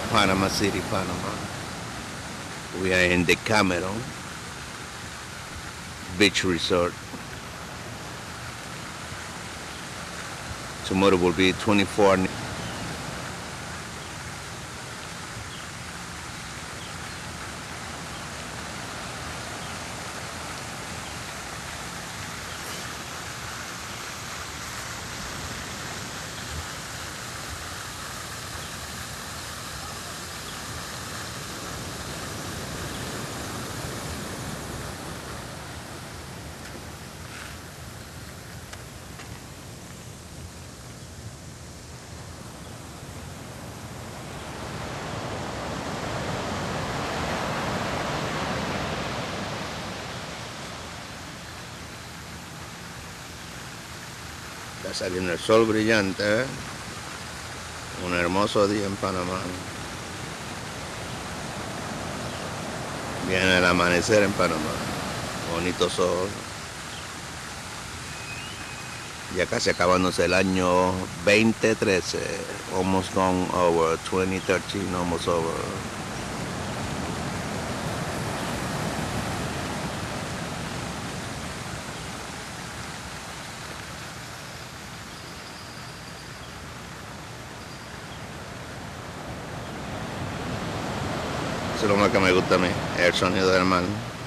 Panama City, Panama. We are in the Cameron Beach Resort. Tomorrow will be 24. Está saliendo el sol brillante, ¿eh? Un hermoso día en Panamá. Viene el amanecer en Panamá. Bonito sol. Ya casi acabándose el año 2013. Almost gone over. 2013, almost over. Eso es lo más que me gusta a mí, el sonido del mar.